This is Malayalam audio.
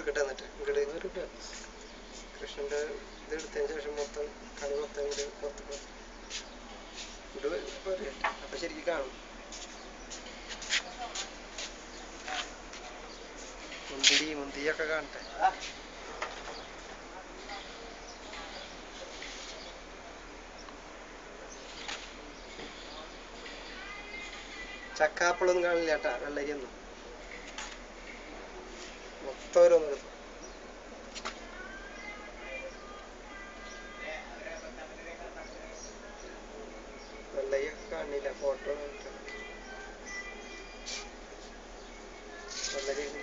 എടുക്കട്ടെ എന്നിട്ട് ഇങ്ങോട്ട് കൃഷ്ണന്റെ ഇത് എടുത്തതിന് ശേഷം മൊത്തം കളി മൊത്തം ഇങ്ങോട്ട് പുറത്തേക്ക് ഇങ്ങോട്ട് പറയട്ടെ അപ്പൊ ശരിക്കും കാണും. മുന്തിരിയൊക്കെ കാണട്ടെ. ചക്കാപ്പിളൊന്നും കാണില്ല കേട്ടാ, വെള്ളരിയൊന്നും മൊത്തം ഓരോന്നും എടുത്തു. വെള്ളരിയൊക്കെ കാണില്ല, ഫോട്ടോ വെള്ളരി